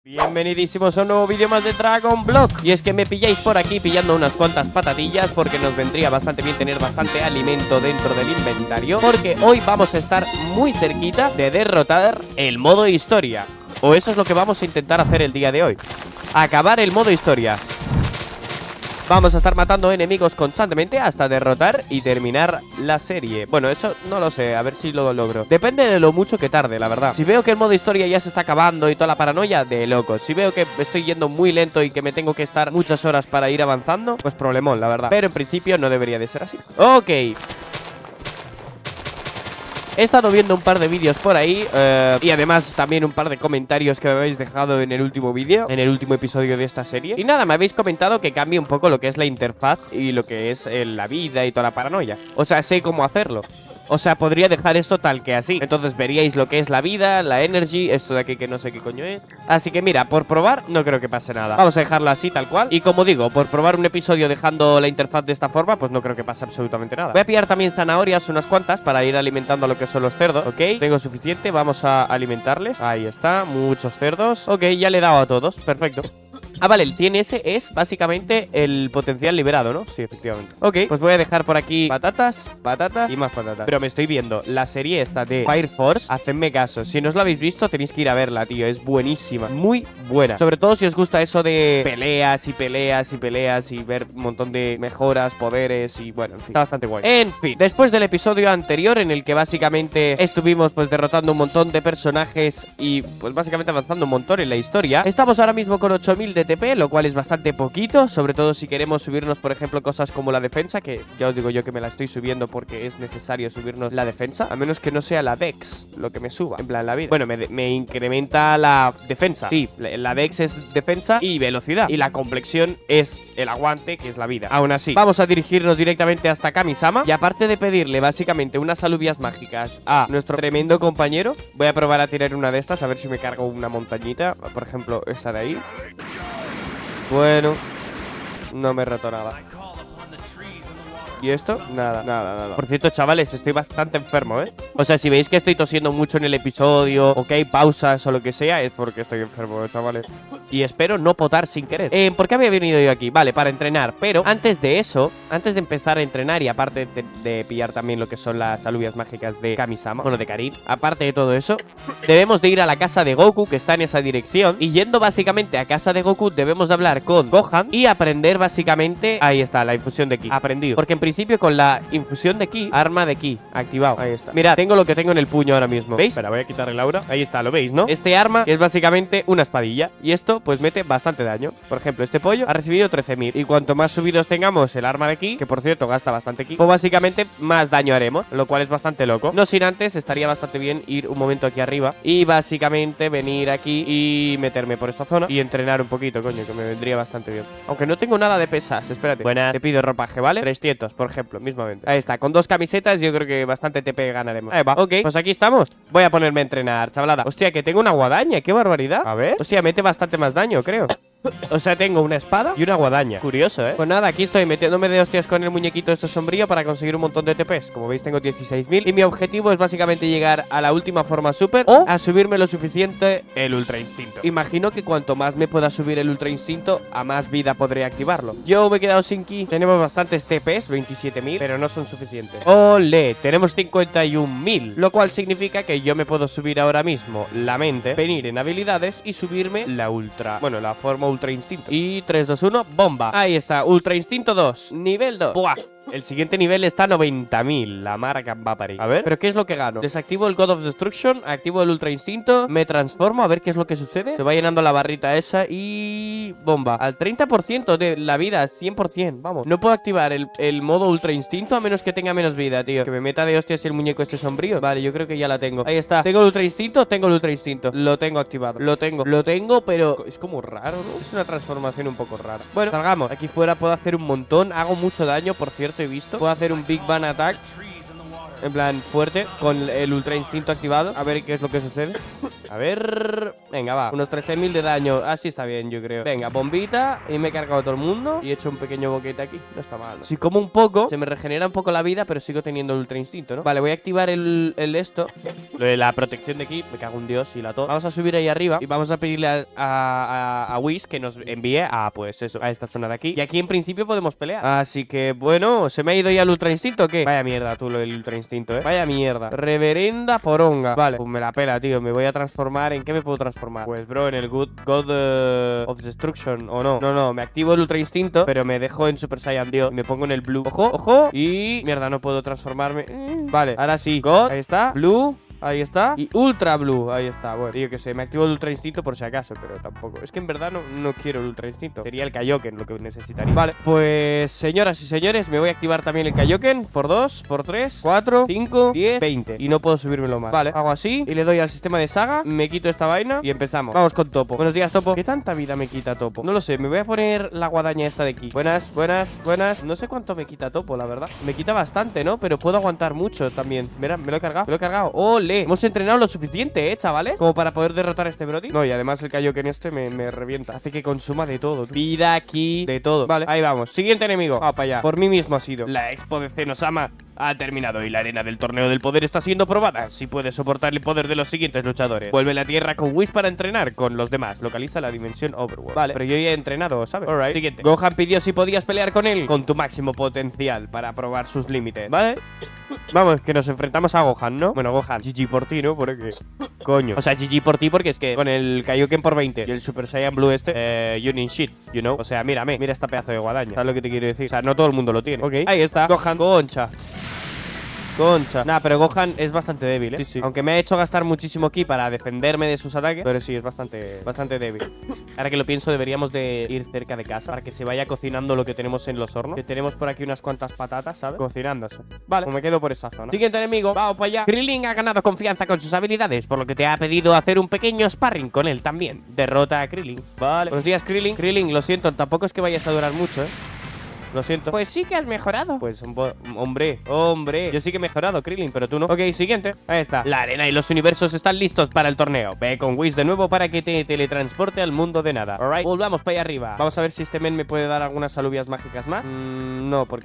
Bienvenidísimos a un nuevo vídeo más de Dragon Block. Y es que me pilláis por aquí pillando unas cuantas patatillas, porque nos vendría bastante bien tener bastante alimento dentro del inventario, porque hoy vamos a estar muy cerquita de derrotar el modo historia. O eso es lo que vamos a intentar hacer el día de hoy: acabar el modo historia. Vamos a estar matando enemigos constantemente hasta derrotar y terminar la serie. Bueno, eso no lo sé, a ver si lo logro. Depende de lo mucho que tarde, la verdad. Si veo que el modo historia ya se está acabando y toda la paranoia, de locos. Si veo que estoy yendo muy lento y que me tengo que estar muchas horas para ir avanzando, pues problemón, la verdad. Pero en principio no debería de ser así. Ok. He estado viendo un par de vídeos por ahí y además también un par de comentarios que me habéis dejado en el último vídeo, en el último episodio de esta serie. Y nada, me habéis comentado que cambie un poco lo que es la interfaz y lo que es la vida y toda la paranoia. O sea, sé cómo hacerlo. O sea, podría dejar esto tal que así. Entonces veríais lo que es la vida, la energy, esto de aquí que no sé qué coño es. Así que mira, por probar no creo que pase nada. Vamos a dejarlo así tal cual. Y como digo, por probar un episodio dejando la interfaz de esta forma, pues no creo que pase absolutamente nada. Voy a pillar también zanahorias, unas cuantas, para ir alimentando lo que son los cerdos. Ok, tengo suficiente, vamos a alimentarles. Ahí está, muchos cerdos. Ok, ya le he dado a todos, perfecto. Ah, vale, el TNS es básicamente el potencial liberado, ¿no? Sí, efectivamente. Ok, pues voy a dejar por aquí patatas, patatas y más patatas. Pero me estoy viendo la serie esta de Fire Force. Hacedme caso, si no os la habéis visto tenéis que ir a verla, tío. Es buenísima, muy buena. Sobre todo si os gusta eso de peleas y peleas y peleas y ver un montón de mejoras, poderes y bueno, en fin, está bastante guay. En fin, después del episodio anterior en el que básicamente estuvimos pues derrotando un montón de personajes y pues básicamente avanzando un montón en la historia, estamos ahora mismo con 8000 de TP, lo cual es bastante poquito, sobre todo si queremos subirnos, por ejemplo, cosas como la defensa, que ya os digo yo que me la estoy subiendo porque es necesario subirnos la defensa, a menos que no sea la Dex lo que me suba, en plan la vida. Bueno, me incrementa la defensa. Sí, la Dex es defensa y velocidad, y la complexión es el aguante, que es la vida. Aún así, vamos a dirigirnos directamente hasta Kami-sama, y aparte de pedirle básicamente unas alubias mágicas a nuestro tremendo compañero, voy a probar a tirar una de estas, a ver si me cargo una montañita, por ejemplo, esa de ahí. Bueno, no me he roto nada. ¿Y esto? Nada, nada, nada. Por cierto, chavales, estoy bastante enfermo, ¿eh? O sea, si veis que estoy tosiendo mucho en el episodio, o que hay pausas o lo que sea, es porque estoy enfermo, chavales. Y espero no potar sin querer. ¿Por qué había venido yo aquí? Vale, para entrenar. Pero antes de eso, antes de empezar a entrenar y aparte de pillar también lo que son las alubias mágicas de Kami-sama, bueno, de Karin, aparte de todo eso, debemos de ir a la casa de Goku, que está en esa dirección. Y yendo básicamente a casa de Goku, debemos de hablar con Gohan y aprender básicamente... Ahí está, la infusión de ki. Aprendido. Porque en principio con la infusión de ki, arma de ki, activado. Ahí está. Mirad, tengo lo que tengo en el puño ahora mismo. ¿Veis? Espera, voy a quitarle el aura. Ahí está, lo veis, ¿no? Este arma es básicamente una espadilla. Y esto, pues, mete bastante daño. Por ejemplo, este pollo ha recibido 13.000. Y cuanto más subidos tengamos el arma de ki, que por cierto gasta bastante ki, pues básicamente más daño haremos, lo cual es bastante loco. No sin antes, estaría bastante bien ir un momento aquí arriba y básicamente venir aquí y meterme por esta zona y entrenar un poquito, coño, que me vendría bastante bien. Aunque no tengo nada de pesas, espérate. Buena, te pido ropaje, ¿vale? 300, por ejemplo, mismamente. Ahí está, con 2 camisetas yo creo que bastante TP ganaremos. Ahí va, ok, pues aquí estamos. Voy a ponerme a entrenar, chavalada. Hostia, que tengo una guadaña, qué barbaridad. A ver, hostia, mete bastante más daño, creo. O sea, tengo una espada y una guadaña. Curioso, ¿eh? Pues nada, aquí estoy metiéndome de hostias con el muñequito este sombrío para conseguir un montón de TPs. Como veis, tengo 16.000. Y mi objetivo es básicamente llegar a la última forma super o a subirme lo suficiente el ultra instinto. Imagino que cuanto más me pueda subir el ultra instinto, a más vida podré activarlo. Yo me he quedado sin ki. Tenemos bastantes TPs, 27.000, pero no son suficientes. ¡Ole! Tenemos 51.000. Lo cual significa que yo me puedo subir ahora mismo la mente, venir en habilidades y subirme la ultra. Bueno, la forma ultra instinto. Y 3, 2, 1, bomba. Ahí está, ultra instinto 2, nivel 2. ¡Buah! El siguiente nivel está a 90.000. La marca va a parir. A ver, ¿pero qué es lo que gano? Desactivo el God of Destruction, activo el ultra instinto, me transformo, a ver qué es lo que sucede. Se va llenando la barrita esa y... bomba. Al 30% de la vida, 100%, vamos. No puedo activar el modo ultra instinto a menos que tenga menos vida, tío. Que me meta de hostias el muñeco este sombrío. Vale, yo creo que ya la tengo. Ahí está. ¿Tengo el ultra instinto? Tengo el ultra instinto. Lo tengo activado. Lo tengo, pero es como raro, ¿no? Es una transformación un poco rara. Bueno, salgamos. Aquí fuera puedo hacer un montón. Hago mucho daño, por cierto, he visto. Puedo hacer un Big Bang Attack. en plan fuerte, con el ultra instinto activado. A ver qué es lo que sucede. A ver... Venga, va. Unos 13.000 de daño. Así está bien, yo creo. Venga, bombita. Y me he cargado a todo el mundo. Y he hecho un pequeño boquete aquí. No está mal, ¿no? Si como un poco, se me regenera un poco la vida, pero sigo teniendo el ultra instinto, ¿no? Vale, voy a activar el esto. Lo de la protección de aquí. Me cago en Dios y la todo. Vamos a subir ahí arriba. Y vamos a pedirle a Whis que nos envíe a, pues eso, a esta zona de aquí. Y aquí en principio podemos pelear. Así que, bueno, ¿se me ha ido ya el ultra instinto o qué? Vaya mierda tú, lo del ultra instinto, Vaya mierda. Reverenda poronga. Vale, pues me la pela, tío. Me voy a transformar. ¿En qué me puedo transformar? Pues, bro, en el God of Destruction. ¿O no? No, me activo el ultra instinto, pero me dejo en Super Saiyan Dios. Me pongo en el Blue. Ojo, ojo. Y... mierda, no puedo transformarme. Vale, ahora sí. God, ahí está. Blue. Ahí está. Y Ultra Blue. Ahí está. Bueno, tío, que sé. Me activo el Ultra Instinto por si acaso, pero tampoco. Es que en verdad no quiero el Ultra Instinto. Sería el Kaioken lo que necesitaría. Vale, pues señoras y señores, me voy a activar también el Kaioken. Por 2, por 3, 4, 5, 10, 20. Y no puedo subírmelo más. Vale, hago así y le doy al sistema de saga. Me quito esta vaina y empezamos. Vamos con Topo. Buenos días, Topo. ¿Qué tanta vida me quita Topo? No lo sé. Me voy a poner la guadaña esta de aquí. Buenas, buenas, buenas. No sé cuánto me quita Topo, la verdad. Me quita bastante, ¿no? Pero puedo aguantar mucho también. Mira, me lo he cargado. Me lo he cargado. ¡Ole! Hemos entrenado lo suficiente, chavales, como para poder derrotar a este Brody. No, y además el Kaioken este me revienta. Hace que consuma de todo. Vida aquí, de todo. Vale, ahí vamos. Siguiente enemigo. Vamos para allá. Por mí mismo ha sido. La expo de Zenosama ha terminado y la arena del torneo del poder está siendo probada. Si puede soportar el poder de los siguientes luchadores. Vuelve a la tierra con Whis para entrenar con los demás. Localiza la dimensión Overworld. Vale, pero yo ya he entrenado, ¿sabes? Alright. Siguiente. Gohan pidió si podías pelear con él con tu máximo potencial para probar sus límites. Vale. Vamos, que nos enfrentamos a Gohan, ¿no? Bueno, Gohan, GG por ti, ¿no? Porque... coño. O sea, GG por ti porque es que con el Kaioken por 20 y el Super Saiyan Blue este, you need shit, you know? O sea, mírame, mira esta pedazo de guadaña. ¿Sabes lo que te quiero decir? O sea, no todo el mundo lo tiene. Ok, ahí está. Gohan, concha. Concha. Nah, pero Gohan es bastante débil, Sí, sí. Aunque me ha hecho gastar muchísimo ki para defenderme de sus ataques, pero sí, es bastante débil. Ahora que lo pienso, deberíamos de ir cerca de casa para que se vaya cocinando lo que tenemos en los hornos. Que tenemos por aquí unas cuantas patatas, ¿sabes? Cocinándose. Vale, pues me quedo por esa zona. Siguiente enemigo. Vamos para allá. Krillin ha ganado confianza con sus habilidades, por lo que te ha pedido hacer un pequeño sparring con él también. Derrota a Krillin. Vale. Buenos días, Krillin. Krillin, lo siento, tampoco es que vayas a durar mucho, Lo siento. Pues sí que has mejorado. Pues, hombre, yo sí que he mejorado, Krillin, pero tú no. Ok, siguiente. Ahí está. La arena y los universos están listos para el torneo. Ve con Whis de nuevo para que te teletransporte al mundo de nada. Alright, volvamos para allá arriba. Vamos a ver si este men me puede dar algunas alubias mágicas más. No, porque...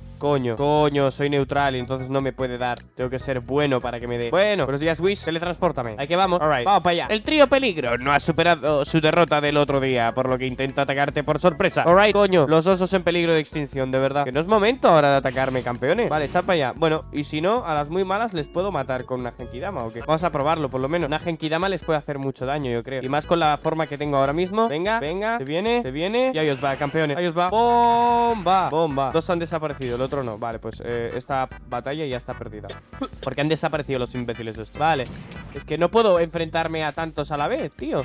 Coño, soy neutral y entonces no me puede dar. Tengo que ser bueno para que me dé. Bueno, buenos días, Whis. Teletranspórtame. Ahí que vamos. Alright, vamos para allá. El trío peligro no ha superado su derrota del otro día, por lo que intenta atacarte por sorpresa. Alright, coño, los osos en peligro de extinción, de verdad. Que no es momento ahora de atacarme, campeones. Vale, echad para allá. Bueno, y si no, a las muy malas les puedo matar con una Genkidama o qué. Vamos a probarlo, por lo menos. Una Genkidama les puede hacer mucho daño, yo creo. Y más con la forma que tengo ahora mismo. Venga, venga. Se viene. Y ahí os va, campeones. Ahí os va. Bomba. Dos han desaparecido, el otro no. Vale, pues esta batalla ya está perdida. Porque han desaparecido los imbéciles estos. Vale. Es que no puedo enfrentarme a tantos a la vez, tío.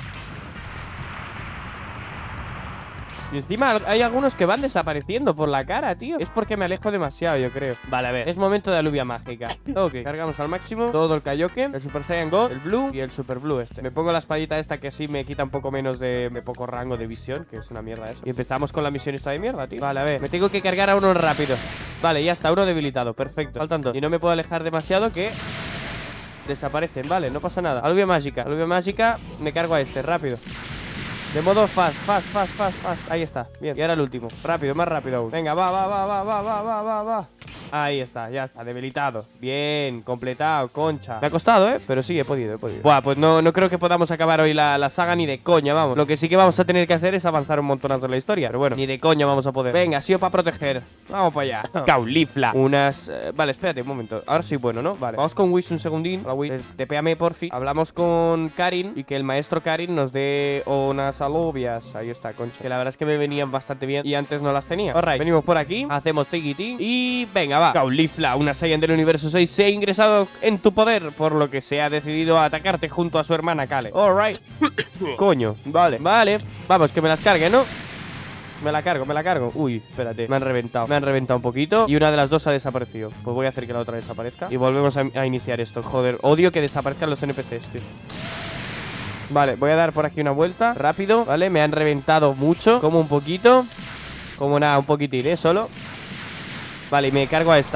Y encima hay algunos que van desapareciendo por la cara, tío. Es porque me alejo demasiado, yo creo. Vale, a ver, es momento de aluvia mágica. Ok, cargamos al máximo todo el Kaioken, el Super Saiyan God, el Blue y el Super Blue este. Me pongo la espadita esta que sí me quita un poco menos de poco rango de visión, que es una mierda eso. Y empezamos con la misión esta de mierda, tío. Vale, a ver, me tengo que cargar a uno rápido. Vale, ya está, uno debilitado, perfecto. Faltan dos. Y no me puedo alejar demasiado que... desaparecen, vale, no pasa nada. Aluvia mágica, me cargo a este, rápido. De modo fast. Ahí está, bien, y ahora el último. Rápido, más rápido aún. Venga, va. Ahí está, ya está, debilitado. Bien, completado, concha. Me ha costado, pero sí, he podido. Buah, pues no creo que podamos acabar hoy la saga ni de coña, vamos. Lo que sí que vamos a tener que hacer es avanzar un montonazo en la historia. Pero bueno, ni de coña vamos a poder. Venga, sí o para proteger. Vamos para allá. Caulifla. Unas... vale, espérate un momento. Ahora soy bueno, ¿no? Vale, vamos con Whis un segundín. Hola, Whis. Tepéame, porfi. Hablamos con Karin y que el maestro Karin nos dé unas alubias. Ahí está, concha. Que la verdad es que me venían bastante bien y antes no las tenía. Alright, venimos por aquí. Hacemos tiki y venga, va. Caulifla, una Saiyan del universo 6, se ha ingresado en tu poder, por lo que se ha decidido a atacarte junto a su hermana Kale. Alright. Coño, vale. Vamos, que me las cargue, ¿no? Me la cargo. Uy, espérate, me han reventado un poquito y una de las dos ha desaparecido. Pues voy a hacer que la otra desaparezca y volvemos a iniciar esto. Joder, odio que desaparezcan los NPCs, tío. Vale, voy a dar por aquí una vuelta rápido, ¿vale? Me han reventado mucho, como un poquito. Como nada, un poquitín, solo. Vale, y me cargo a esta.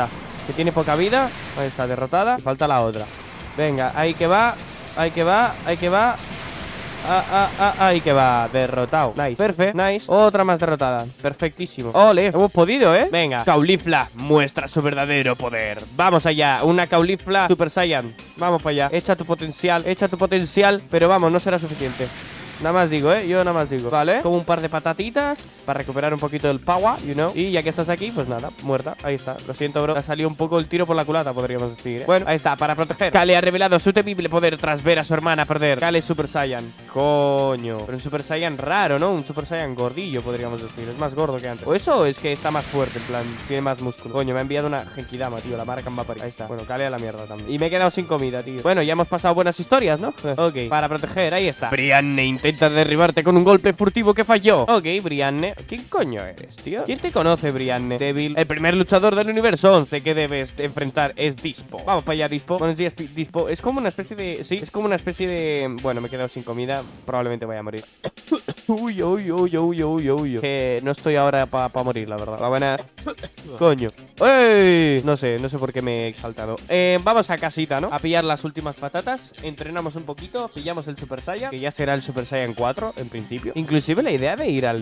que tiene poca vida. Ahí está, derrotada. Falta la otra. Venga, ahí que va. Ahí que va, ahí que va. Ahí que va, derrotado. Nice, perfecto, nice. Otra más derrotada, perfectísimo. Ole, hemos podido, Venga, Caulifla muestra su verdadero poder. Vamos allá, una Caulifla Super Saiyan. Vamos para allá, echa tu potencial, pero vamos, no será suficiente. Nada más digo, yo nada más digo. Vale, como un par de patatitas para recuperar un poquito del power, you know. Y ya que estás aquí, pues nada, muerta. Ahí está, lo siento, bro. Ha salido un poco el tiro por la culata, podríamos decir, Bueno, ahí está, para proteger. Kale ha revelado su temible poder tras ver a su hermana perder. Kale Super Saiyan. Coño, pero un Super Saiyan raro, ¿no? Un Super Saiyan gordillo, podríamos decir. Es más gordo que antes. O eso es que está más fuerte, en plan, tiene más músculo. Coño, me ha enviado una Genkidama, tío. La marca en Vaporeon. Ahí está. Bueno, Kale a la mierda también. Y me he quedado sin comida, tío. Bueno, ya hemos pasado buenas historias, ¿no? Ok, para proteger, ahí está. Brianne intenta derribarte con un golpe furtivo que falló. Ok, Brianne. ¿Quién coño eres, tío? ¿Quién te conoce, Brianne? Débil. El primer luchador del universo 11 que debes enfrentar es Dispo. Vamos para allá, Dispo. Buenos días, Dispo. Es como una especie de... Sí, es como una especie de... Bueno, me he quedado sin comida. Probablemente vaya a morir. Uy. Que no estoy ahora para morir, la verdad. La buena... Coño. ¡Ey! No sé por qué me he exaltado. Vamos a casita, ¿no? A pillar las últimas patatas. Entrenamos un poquito. Pillamos el Super Saiyan, que ya será el Super Saiyan 4, en principio. Inclusive la idea de ir al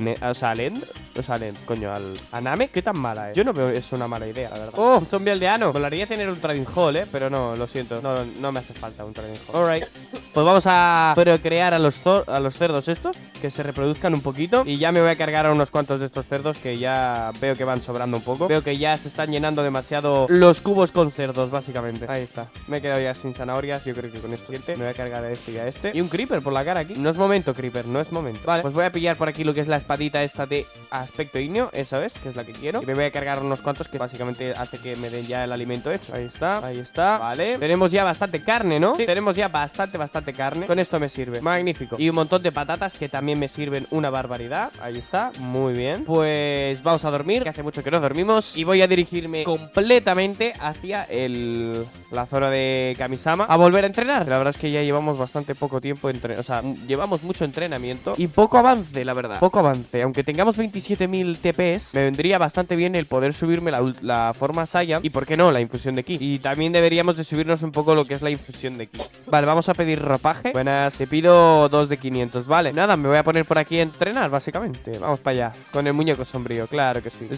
a Namek, qué tan mala es. Yo no veo eso una mala idea, la verdad. Oh, un zombie aldeano. Molaría tener un trading hall, pero no, lo siento. No me hace falta un trading hall. Alright. Pues vamos a procrear a los cerdos estos, que se reproduzcan un poquito. Y ya me voy a cargar a unos cuantos de estos cerdos, que ya veo que van sobrando un poco. Veo que ya se están llenando demasiado los cubos con cerdos, básicamente. Ahí está. Me he quedado ya sin zanahorias. Yo creo que con esto me voy a cargar a este y a este. Y un creeper por la cara aquí. No es momento, creeper, no es momento. Vale, pues voy a pillar por aquí lo que es la espadita esta de aspecto ígneo. Eso es, que es la que quiero. Y me voy a cargar unos cuantos que básicamente hace que me den ya el alimento hecho. Ahí está, ahí está. Vale, tenemos ya bastante carne, ¿no? Sí, tenemos ya bastante carne. Con esto me sirve, magnífico. Y un montón de patatas que también me sirven una barbaridad. Ahí está, muy bien. Pues vamos a dormir, que hace mucho que no dormimos. Y voy a dirigirme completamente hacia la zona de Kamisama a volver a entrenar. La verdad es que ya llevamos bastante poco tiempo o sea, llevamos mucho entrenamiento y poco avance, la verdad. Poco avance. Aunque tengamos 27.000 TPs, me vendría bastante bien el poder subirme la forma Saiyan. Y por qué no, la infusión de ki. Y también deberíamos de subirnos un poco lo que es la infusión de ki. Vale, vamos a pedir ropaje. Buenas, te pido 2 de 500. Vale, nada, me voy a poner por aquí a entrenar, básicamente. Vamos para allá, con el muñeco sombrío, claro que sí. ¡Let's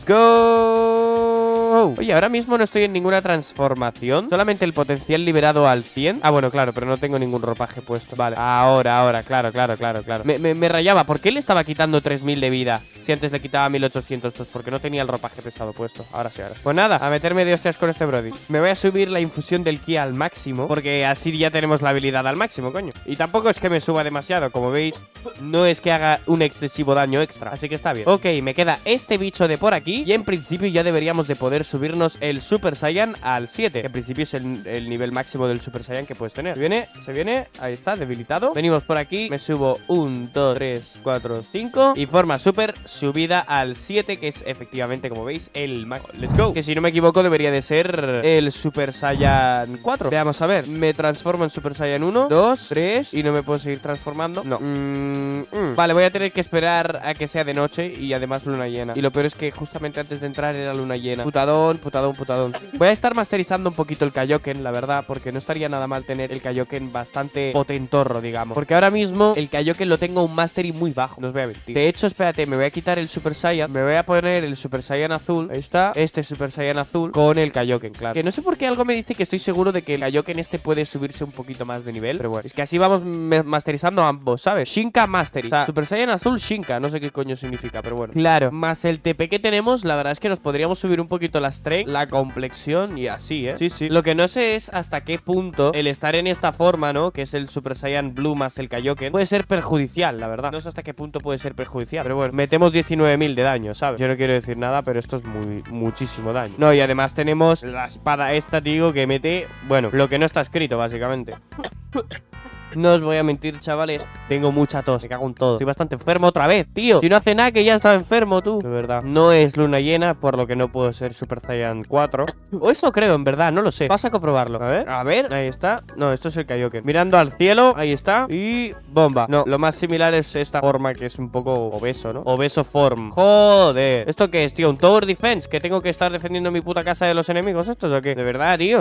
go! Oye, ahora mismo no estoy en ninguna transformación. Solamente el potencial liberado al 100. Ah, bueno, claro, pero no tengo ningún ropaje puesto. Vale, ahora, claro. Me rayaba. ¿Por qué le estaba quitando 3000 de vida? Si antes le quitaba 1800, pues porque no tenía el ropaje pesado puesto. Ahora sí. Pues nada, a meterme de hostias con este brody. Me voy a subir la infusión del ki al máximo, porque así ya tenemos la habilidad al máximo, coño. Y tampoco es que me suba demasiado, como veis. No es que haga un excesivo daño extra, así que está bien. Ok, me queda este bicho de por aquí. Y en principio ya deberíamos de poder subirnos el Super Saiyan al 7, que en principio es el nivel máximo del Super Saiyan que puedes tener. Se viene, ahí está, debilitado. Venimos por aquí, me subo 1, 2, 3, 4, 5 y forma super subida al 7, que es efectivamente, como veis, el máximo. Let's go. Que si no me equivoco debería de ser el Super Saiyan 4. Veamos a ver, me transformo en Super Saiyan 1, 2, 3 y no me puedo seguir transformando. No. Vale, voy a tener que esperar a que sea de noche y además luna llena. Y lo peor es que justamente antes de entrar era luna llena. Putadón. Voy a estar masterizando un poquito el Kaioken, la verdad, porque no estaría nada mal tener el Kaioken bastante potentorro, digamos. Porque ahora mismo el Kaioken lo tengo un mastery muy bajo, no os voy a mentir. De hecho, espérate, me voy a quitar el Super Saiyan, me voy a poner el Super Saiyan azul. Ahí está, este Super Saiyan azul con el Kaioken, claro. Que no sé por qué algo me dice que estoy seguro de que el Kaioken este puede subirse un poquito más de nivel. Pero bueno, es que así vamos masterizando ambos, ¿sabes? Shinka Mastery, o sea, Super Saiyan azul Shinka, no sé qué coño significa, pero bueno. Claro, más el TP que tenemos, la verdad es que nos podríamos subir un poquito la strength, la complexión y así, ¿eh? Sí. Lo que no sé es hasta qué punto el estar en esta forma, ¿no? Que es el Super Saiyan Blue más el Kaioken, puede ser perjudicial, la verdad. No sé hasta qué punto puede ser perjudicial, pero bueno, metemos 19.000 de daño, ¿sabes? Yo no quiero decir nada, pero esto es muchísimo daño. No, y además tenemos la espada esta, digo, que mete, bueno, lo que no está escrito, básicamente. No os voy a mentir, chavales. Tengo mucha tos, me cago en todo. Estoy bastante enfermo otra vez, tío. Si no hace nada que ya está enfermo, tú. De verdad. No es luna llena, por lo que no puedo ser Super Saiyan 4. O eso creo, en verdad, no lo sé. Vas a comprobarlo. A ver, ahí está. No, esto es el Kaioken. Mirando al cielo, ahí está. Y bomba. No, lo más similar es esta forma que es un poco obeso, ¿no? Obeso form. Joder. ¿Esto qué es, tío? ¿Un tower defense? ¿Que tengo que estar defendiendo mi puta casa de los enemigos estos o qué? De verdad, tío.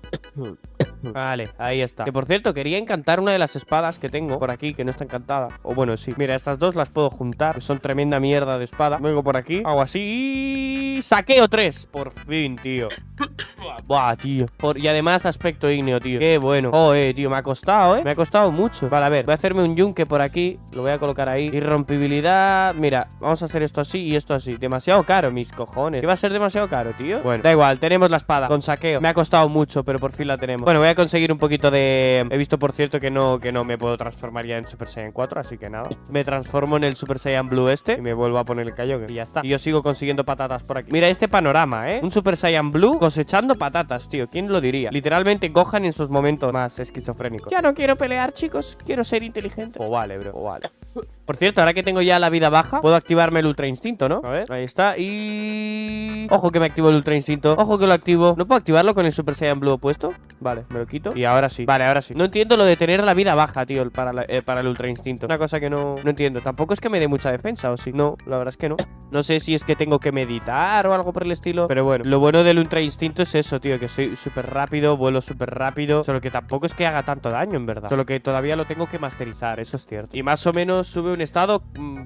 Vale, ahí está. Que por cierto, quería encantar una de las espadas que tengo por aquí, que no está encantada. O bueno, sí. Mira, estas dos las puedo juntar, que son tremenda mierda de espada. Vengo por aquí, hago así y... ¡saqueo 3! Por fin, tío. Buah, tío. Y además aspecto ígneo, tío. Qué bueno. Joder, tío, me ha costado, me ha costado mucho. Vale, a ver, voy a hacerme un yunque por aquí. Lo voy a colocar ahí. Irrompibilidad. Mira, vamos a hacer esto así y esto así. Demasiado caro, mis cojones. ¿Qué va a ser demasiado caro, tío? Bueno, da igual, tenemos la espada con saqueo. Me ha costado mucho, pero por fin la tenemos. Bueno, voy a conseguir un poquito de... He visto, por cierto, que no me puedo transformar ya en Super Saiyan 4, así que nada. Me transformo en el Super Saiyan Blue este y me vuelvo a poner el Kaioken y ya está. Y yo sigo consiguiendo patatas por aquí. Mira este panorama, Un Super Saiyan Blue cosechando patatas, tío. ¿Quién lo diría? Literalmente Gohan en sus momentos más esquizofrénicos. Ya no quiero pelear, chicos. Quiero ser inteligente. O vale, bro. O vale. Por cierto, ahora que tengo ya la vida baja, puedo activarme el Ultra Instinto, ¿no? A ver, ahí está. Y... ojo que me activo el Ultra Instinto. Ojo que lo activo. ¿No puedo activarlo con el Super Saiyan Blue opuesto? Vale, me lo quito. Y ahora sí. Vale, ahora sí. No entiendo lo de tener la vida baja, tío, para el Ultra Instinto. Una cosa que no entiendo. Tampoco es que me dé mucha defensa, ¿o sí? No, la verdad es que no. No sé si es que tengo que meditar o algo por el estilo. Pero bueno, lo bueno del Ultra Instinto es eso, tío, que soy súper rápido, vuelo súper rápido. Solo que tampoco es que haga tanto daño, en verdad. Solo que todavía lo tengo que masterizar, eso es cierto. Y más o menos sube un estado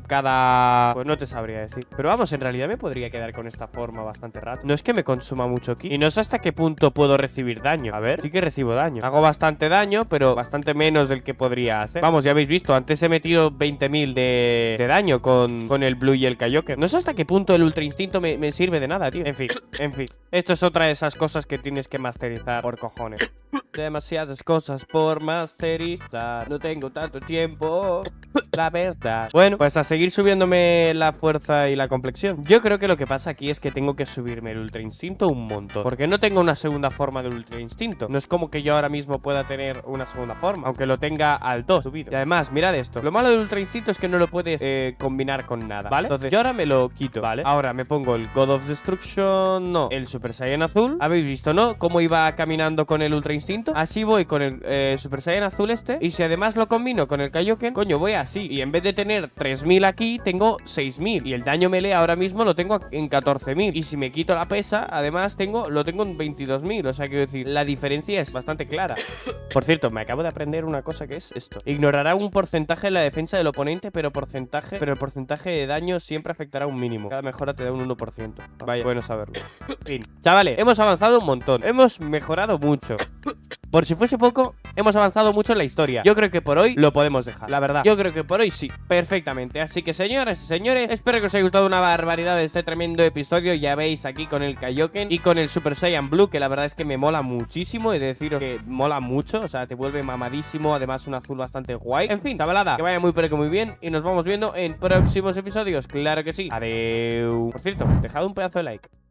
cada... pues no te sabría decir. Pero vamos, en realidad me podría quedar con esta forma bastante rato. No es que me consuma mucho ki. Y no sé hasta qué punto puedo recibir daño. A ver, sí que recibo daño. Hago bastante daño, pero bastante menos del que podría hacer. Vamos, ya habéis visto, antes he metido 20.000 de daño con el Blue y el Kaioken. No sé hasta qué punto el Ultra Instinto me sirve de nada, tío. En fin. Esto es otra de esas cosas que tienes que masterizar por cojones. Demasiadas cosas por masterizar. No tengo tanto tiempo, la verdad. Bueno, pues a seguir subiéndome la fuerza y la complexión. Yo creo que lo que pasa aquí es que tengo que subirme el Ultra Instinto un montón, porque no tengo una segunda forma del Ultra Instinto. No es como que yo ahora mismo pueda tener una segunda forma, aunque lo tenga al 2 subido. Y además, mirad esto. Lo malo del Ultra Instinto es que no lo puedes combinar con nada, ¿vale? Entonces yo ahora me lo quito, ¿vale? Ahora me pongo el God of Destruction, no, el Super Saiyan azul. ¿Habéis visto, no? Cómo iba caminando con el Ultra Instinto. Así voy con el Super Saiyan azul este. Y si además lo combino con el Kaioken, coño, voy así. Y en vez de tener 3.000 aquí, tengo 6.000. Y el daño melee ahora mismo lo tengo en 14.000. Y si me quito la pesa, además lo tengo en 22.000. O sea, quiero decir, la diferencia es bastante clara. Por cierto, me acabo de aprender una cosa que es esto. Ignorará un porcentaje en la defensa del oponente, pero el porcentaje de daño siempre afectará un mínimo. Cada mejora te da un 1%. Vaya, bueno saberlo. Fin. Chavales, hemos avanzado un montón. Hemos mejorado mucho. Por si fuese poco, hemos avanzado mucho en la historia. Yo creo que por hoy lo podemos dejar, la verdad. Yo creo que por hoy sí, perfectamente. Así que señoras y señores, espero que os haya gustado una barbaridad de este tremendo episodio. Ya veis aquí con el Kaioken y con el Super Saiyan Blue, que la verdad es que me mola muchísimo. He de deciros que mola mucho, o sea, te vuelve mamadísimo. Además un azul bastante guay. En fin, chavalada, que vaya muy pero que muy bien. Y nos vamos viendo en próximos episodios, claro que sí. Adeu. Por cierto, dejad un pedazo de like.